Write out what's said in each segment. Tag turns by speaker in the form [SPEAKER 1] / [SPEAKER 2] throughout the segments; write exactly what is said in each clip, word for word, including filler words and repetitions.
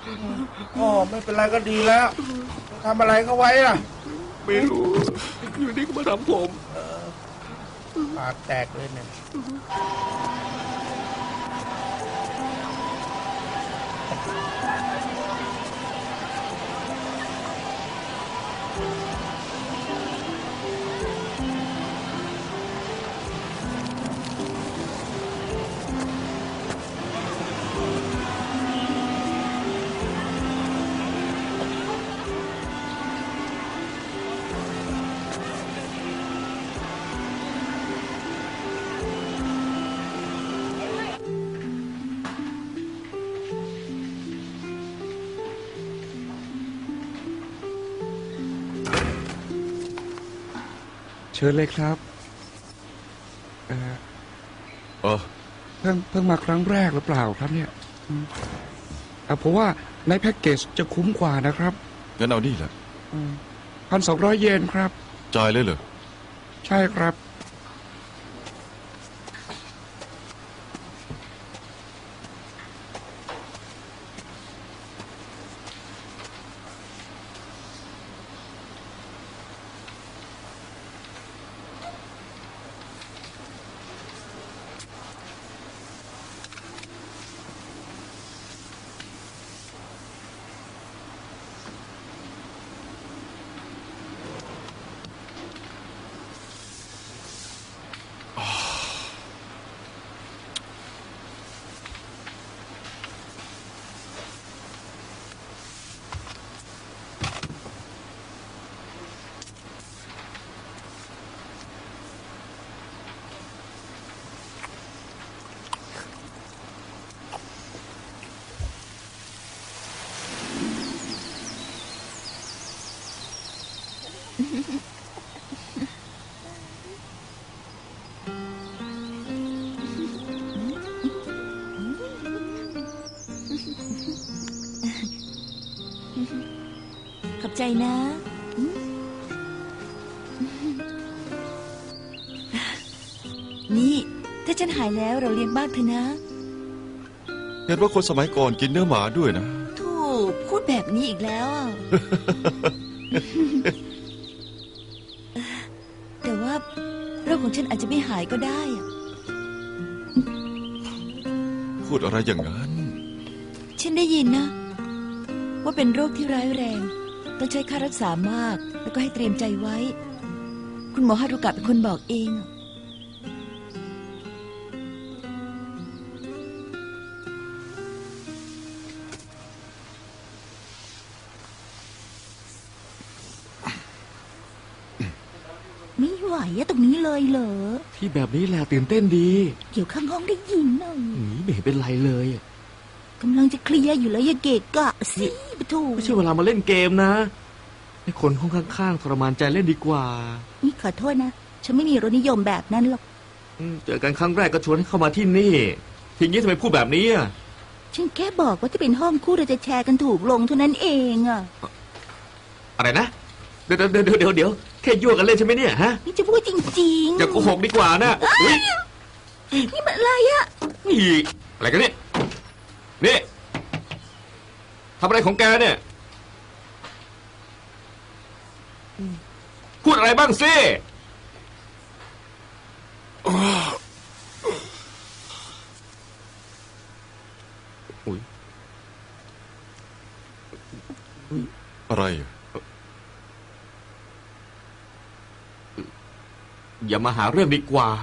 [SPEAKER 1] อ๋อไม่เป็นไรก็ดีแล้วทำอะไรเขาไว้อ่ะ
[SPEAKER 2] ไม่รู้อยู่นี่ก็มาทำผม
[SPEAKER 1] ปากแตกเลยเนี่ย
[SPEAKER 3] เชิญเลยครับเออ
[SPEAKER 2] เออ
[SPEAKER 3] เพิ่งเพิ่งมาครั้งแรกหรือเปล่าครับเนี่ยอ่าผมว่าในแพ็กเกจจะคุ้มกว่านะครับ
[SPEAKER 2] งั้นเอานี่แหละ
[SPEAKER 3] พันสองร้อยเยนครับ
[SPEAKER 2] จ่ายเลยเหรอ
[SPEAKER 3] ใช่ครับ
[SPEAKER 4] ขอบใจนะนี่ถ้าฉันหายแล้วเราเลี้ยงบ้างเถอะนะ
[SPEAKER 2] เห็นว่าคนสมัยก่อนกินเนื้อหมาด้วยนะ
[SPEAKER 4] ถูกพูดแบบนี้อีกแล้วแต่ว่าโรคของฉันอาจจะไม่หายก็ได้
[SPEAKER 2] พูดอะไรอย่างนั้น
[SPEAKER 4] ฉันได้ยินนะว่าเป็นโรคที่ร้ายแรงต้องใช้ค่ารักษามากแล้วก็ให้เตรียมใจไว้คุณหมอฮารุกะเป็นคนบอกเองไม่ไหวอะตรงนี้เลยเหรอ
[SPEAKER 5] ที่แบบนี้แหละตื่นเต้นดี
[SPEAKER 4] เกี่ยวข้างห้องได้ยินน่ะ
[SPEAKER 5] หนีไม่เห็นเป็นไรเลย
[SPEAKER 4] กำลังจะเคลียร์อยู่เลยอย่าเกะกะสิปะทู
[SPEAKER 5] ไม่ใช่เวลามาเล่นเกมนะให้คนห้องข้างๆทรมานใจเล่นดีกว่า
[SPEAKER 4] นี่ขอโทษนะฉันไม่มีรสนิยมแบบนั้นหรอก
[SPEAKER 5] เจอกันครั้งแรกก็ชวนให้เข้ามาที่นี่ทีนี้ทำไมพูดแบบนี้อ่ะ
[SPEAKER 4] ฉันแค่บอกว่าถ้าเป็นห้องคู่เราจะแชร์กันถูกลงเท่านั้นเองอ่ะ
[SPEAKER 5] อะไรนะเดี๋ยวเดี๋ยวเดี๋ยวเดี๋ยวเดี๋ยวแค่ยั่วกันเล่นใช่ไหมเนี่ยฮะ
[SPEAKER 4] นี่จะพูดจริงๆ
[SPEAKER 5] อย่าโกหกดีกว่านะ
[SPEAKER 4] นี่มันอะไรอ่ะ
[SPEAKER 5] นี่อะไรกันเนี่ยนี่ทำอะไรของแกเนี่ยพูดอะไรบ้างสิอุ๊ย
[SPEAKER 2] อะไร
[SPEAKER 5] อย่ามาหาเรื่องดีกว่า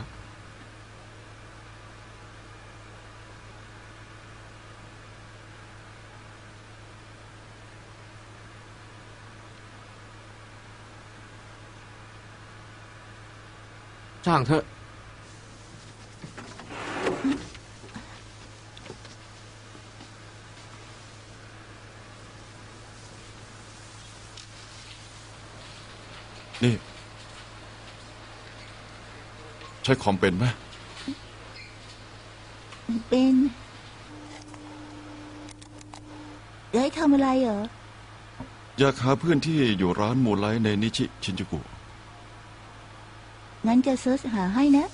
[SPEAKER 5] ช่างเถอะ
[SPEAKER 2] นี่ใช้คอมเป็นไหม
[SPEAKER 4] เป็นจะให้ทำอะไรเหรอ
[SPEAKER 2] อยากหาเพื่อนที่อยู่ร้านมูไลท์ในนิชิชินจูกุ
[SPEAKER 4] งั้นจะเซิร์ชหาให้นะ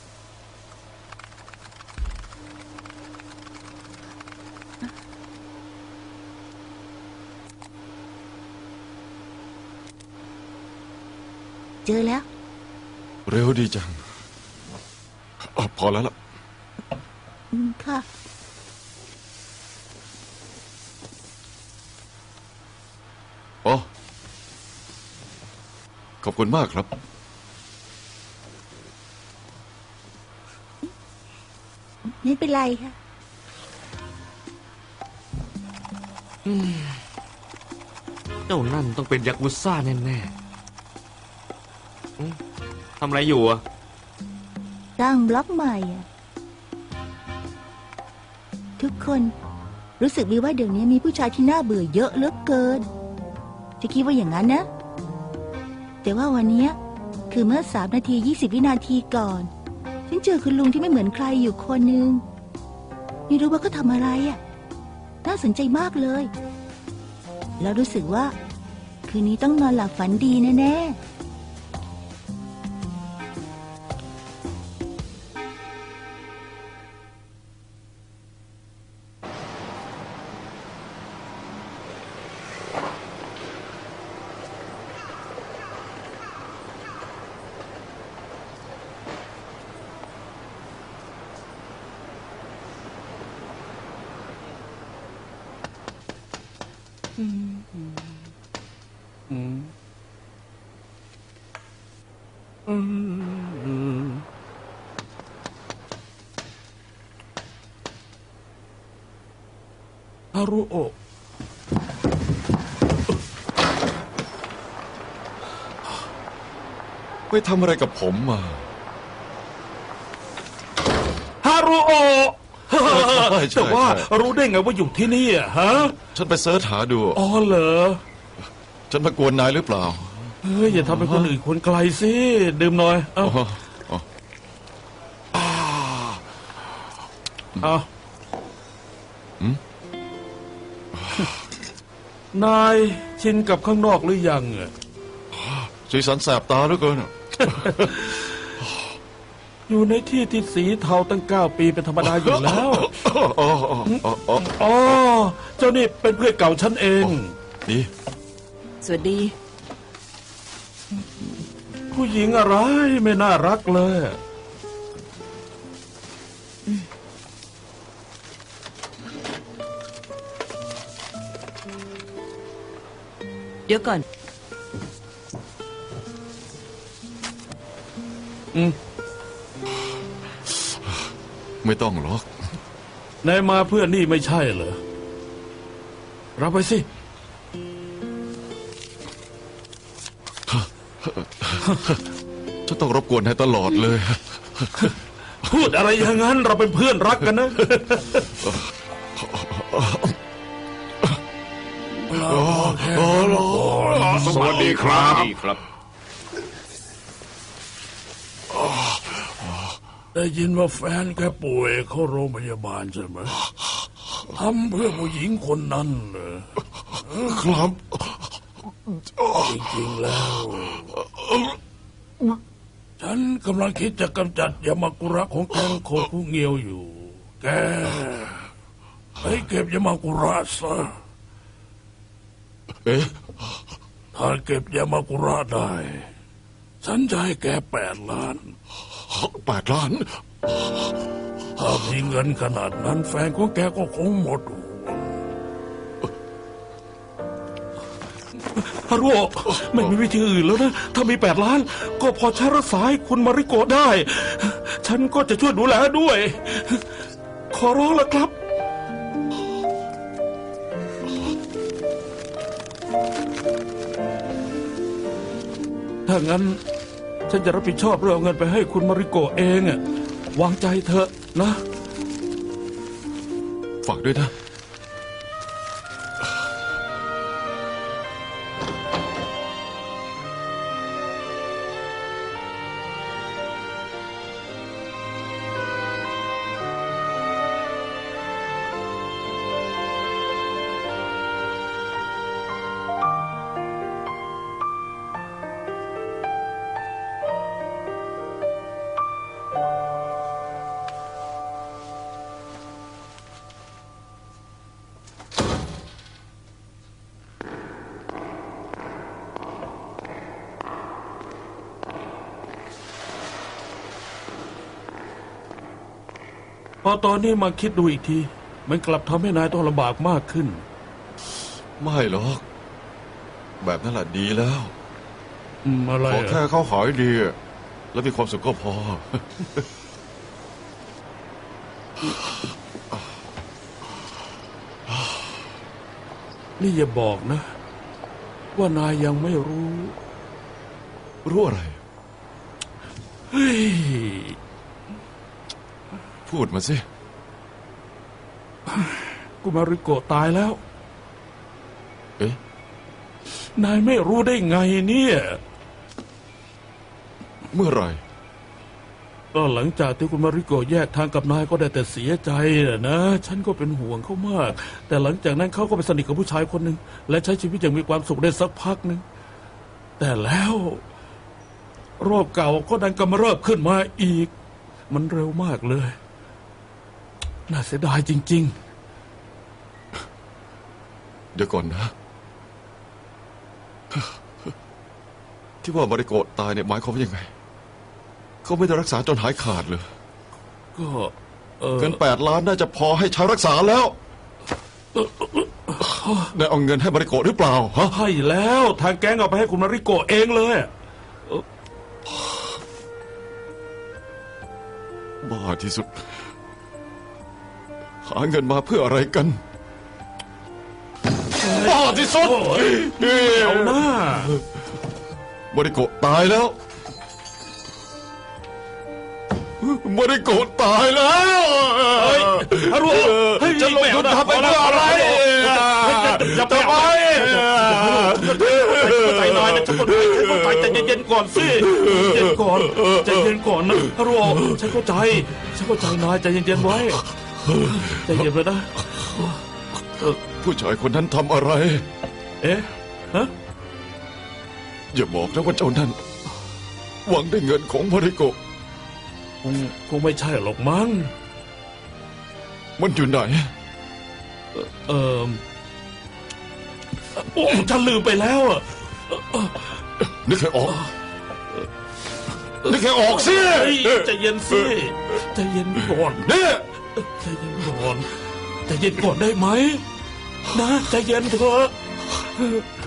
[SPEAKER 6] เจอแล้ว
[SPEAKER 2] เร็วดีจังอ๋อพอแล้วล่ะ
[SPEAKER 6] อืมค่ะ
[SPEAKER 2] อ๋อขอบคุณมากครับ
[SPEAKER 6] ไม่เป็นไรค่ะ
[SPEAKER 5] เจ้านั่นต้องเป็นยากุซ่าแน่ๆอืมทำอะไรอยู่อะ
[SPEAKER 6] สร้างบล็อกใหม่อะทุกคนรู้สึกดีว่าเดี๋ยวนี้มีผู้ชายที่น่าเบื่อเยอะเหลือเกิน จะคิดว่าอย่างนั้นนะ แต่ว่าวันนี้คือเมื่อสามนาทียี่สิบวินาทีก่อน ฉันเจอคุณลุงที่ไม่เหมือนใครอยู่คนหนึ่งไม่รู้ว่าเขาทำอะไรอ่ะ น่าสนใจมากเลย แล้วรู้สึกว่า คืนนี้ต้องนอนหลับฝันดีแน่ๆ
[SPEAKER 1] ฮารุโอะ
[SPEAKER 2] ไปทำอะไรกับผมมา
[SPEAKER 1] ฮารุโอะ
[SPEAKER 2] ใช่ใช่
[SPEAKER 1] แต่ว่า
[SPEAKER 2] ใช่
[SPEAKER 1] รู้ได้ไงว่าอยู่ที่นี่อะฮะ
[SPEAKER 2] ฉันไปเสิร์ชหาดู
[SPEAKER 1] อ๋อเหรอ
[SPEAKER 2] ฉันมากวนนายหรือเปล่า
[SPEAKER 1] เฮ้ยอย่าทำให้คนอื่นคนไกลสิดื่มหน่อยเอ้า
[SPEAKER 2] อ๋ออ๋อ
[SPEAKER 1] เอา นายชินกับข้างนอกหรือยังอะ
[SPEAKER 2] สีสันแสบตาเหลือเกิน
[SPEAKER 1] อยู่ในที่ที่สีเทาตั้งเก้าปีเป็นธรรมดาอยู่แล้ว
[SPEAKER 2] อ๋ออ๋ออ๋ออ๋อ
[SPEAKER 1] อ๋อ เจ้านี่เป็นเพื่อนเก่าฉันเอง
[SPEAKER 2] นี่
[SPEAKER 4] สวัสดี
[SPEAKER 1] ผู้หญิงอะไรไม่น่ารักเลย
[SPEAKER 4] เดี๋ยวก่อน
[SPEAKER 1] อืม
[SPEAKER 2] ไม่ต้องหรอก
[SPEAKER 1] นายมาเพื่อนนี่ไม่ใช่เหรอ รับไปสิ
[SPEAKER 2] ฉันต้องรบกวนให้ตลอดเลย
[SPEAKER 1] พูดอะไรอย่างนั้นเราเป็นเพื่อนรักกันนะ
[SPEAKER 5] สวัสดีครับครับ
[SPEAKER 1] ได้ยินว่าแฟนแกป่วยเข้าโรงพยาบาลใช่ไหมทำเพื่อผู้หญิงคนนั้นเหรอ
[SPEAKER 2] ครับ
[SPEAKER 1] จริงๆแล้ว ฉันกำลังคิดจะกำจัดยามากุระของแก๊งโคคุเงียวอยู่ แกไปเก็บยามากุระซะ
[SPEAKER 2] เอ๊ะ
[SPEAKER 1] ถ้าเก็บยามากุระได้ ฉันจะให้แกแปดล้าน
[SPEAKER 2] แปดล้าน
[SPEAKER 1] ถ้ามีเงินขนาดนั้นแฟนของแกก็คงหมดห่วงฮารุไม่มีวิธีอื่นแล้วนะ ถ้ามีแปดล้าน ก็พอใช้รักษาให้คุณมาริโกะได้ ฉันก็จะช่วยดูแลด้วย ขอร้องแล้วครับ ถ้างั้น ฉันจะรับผิดชอบเรื่องเอาเงินไปให้คุณมาริโกะเองอะวางใจเถอะนะ
[SPEAKER 2] ฝากด้วยนะ
[SPEAKER 1] อตอนนี้มาคิดดูอีกที มันกลับทำให้นายต้องลำบากมากขึ้น
[SPEAKER 2] ไม่หรอก แบบนั้นแหละดีแล้ว
[SPEAKER 1] อืมอะไร
[SPEAKER 2] ขอ
[SPEAKER 1] อะ
[SPEAKER 2] แค่เขาหายดี แล้วมีความสุขก็พอ
[SPEAKER 1] นี่อย่าบอกนะ ว่านายยังไม่รู้
[SPEAKER 2] รู้อะไร
[SPEAKER 1] เฮ้ย
[SPEAKER 2] พูดมาสิ
[SPEAKER 1] กุมาริโกะตายแล้ว
[SPEAKER 2] เอ๊ะ
[SPEAKER 1] นายไม่รู้ได้ไงเนี่ย
[SPEAKER 2] เมื่อไหร
[SPEAKER 1] ก็หลังจากที่คุณมาริโกะแยกทางกับนายก็ได้แต่เสียใจนะนะ ฉันก็เป็นห่วงเขามาก แต่หลังจากนั้นเขาก็ไปสนิทกับผู้ชายคนหนึ่งและใช้ชีวิตอย่างมีความสุขได้สักพักหนึ่งแต่แล้วโรคเก่าก็ดันกำเริบขึ้นมาอีก มันเร็วมากเลย น่าเสียดายจริง
[SPEAKER 2] เดี๋ยวก่อนนะ ที่ว่ามาริโกะตายเนี่ยหมายความว่ายังไง เขาไม่ได้รักษาจนหายขาดเลย
[SPEAKER 1] ๆ ก็เออ
[SPEAKER 2] เงินแปดล้านน่าจะพอให้ใช้รักษาแล้วได้เอาเงินให้มาริโกะหรือเปล่าฮะ
[SPEAKER 1] ให้แล้วทางแก๊งเอาไปให้คุณมาริโกะเองเลย
[SPEAKER 2] บ้าที่สุด หาเงินมาเพื่ออะไรกัน บ้าที่สุด
[SPEAKER 1] เอาหน้า
[SPEAKER 2] มาริโกะตายแล้วมาริโกะตายแล้ว
[SPEAKER 1] เฮ้ยฮารุเฮ้ย
[SPEAKER 2] จะลงทุนทำไปเพื่ออะไร
[SPEAKER 1] อย่าไปเอาเข้าใจนายนะฉันเข้าใจฉันเข้าใจใจเย็นๆก่อนสิใจเย็นก่อนใจเย็นก่อนนะฮารุฉันเข้าใจฉันเข้าใจนายใจเย็นๆไว้ใจเย็นไปนะเออ
[SPEAKER 2] ผู้ชายคนนั้นทำอะไร
[SPEAKER 1] เอ๊ะฮะ
[SPEAKER 2] อย่าบอกนะว่าเจ้านั้นหวังได้เงินของมาริโกะ
[SPEAKER 1] คงคงไม่ใช่หรอกมั้ง
[SPEAKER 2] มันอยู่ไหน
[SPEAKER 1] เออโอ้ฉันลืมไปแล้วอ่ะ
[SPEAKER 2] นึกให้ออก นึกให้ออกสิ
[SPEAKER 1] เฮ้ยใจเย็นสิใจเย็นก่อน
[SPEAKER 2] เนี่ย
[SPEAKER 1] ใจเย็นก่อนใจเย็นก่อนได้ไหมนะใจเย็นเถอะ